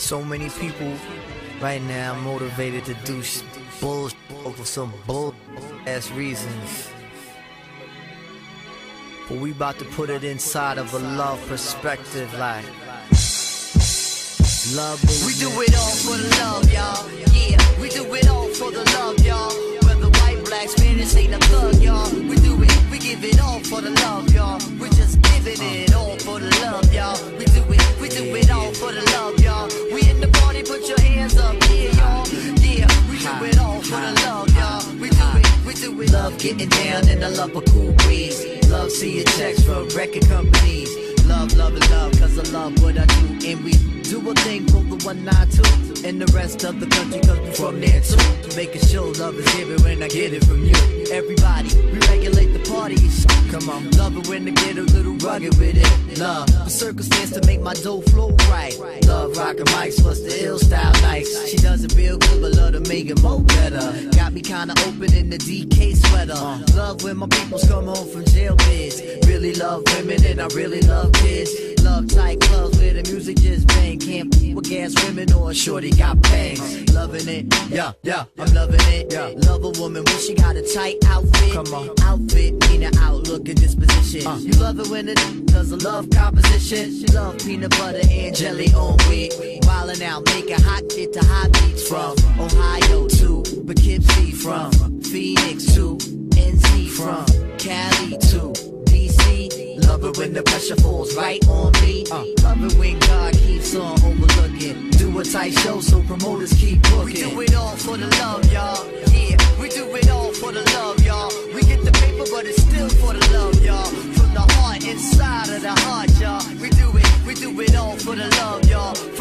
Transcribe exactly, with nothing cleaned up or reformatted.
So many people right now motivated to do sh bullshit for some bull ass reasons. But we about to put it inside of a love perspective, like love. We do it all for the love, y'all. Yeah, we do it all for the love, y'all. Whether white, black, Spanish, ain't a thug, y'all. We do it, we give it all for the love, y'all. We just giving it all for the love, y'all. We do it, we do it all for the love, y'all. We in the party, put your hands up, yeah, y'all. Yeah, we do it all for the love, y'all. We do it, we do it. Love getting down and I love a cool breeze. Love seeing checks from record companies. Love, love, and love, cause I love what I do. And we do a thing for the one nine two. And the rest of the country comes we from there too. Making sure love is here when I get it from you. Everybody, we regulate the party. Come on, love it when I get a little rugged with it. Love, the circumstance to make my dough flow right. Love rockin' mics, plus the ill style nice. She doesn't feel good, but love to make it more better. Got me kinda open in the D K sweater. Love when my peoples come home from jail bids. Really love women and I really love kids. Love tight clubs where the music just bang. Can't with gas women or a shorty got bangs. Loving it, yeah, yeah, I'm loving it. Yeah. Love a woman when she got a tight outfit. Come on, outfit, meaning outlook and disposition. Uh. You love it when it does a love composition. She love peanut butter and jelly on wheat. Wildin' out, making hot shit to high beats from Ohio to Poughkeepsie, from Phoenix to N C, from Cali to D C. Love it when the pressure falls right on me. Uh, love it when God keeps on overlooking. Do a tight show so promoters keep booking. We do it all for the love, y'all. Yeah, we do it all for the love, y'all. We get the paper, but it's still for the love, y'all. From the heart, inside of the heart, y'all. We do it, we do it all for the love, y'all.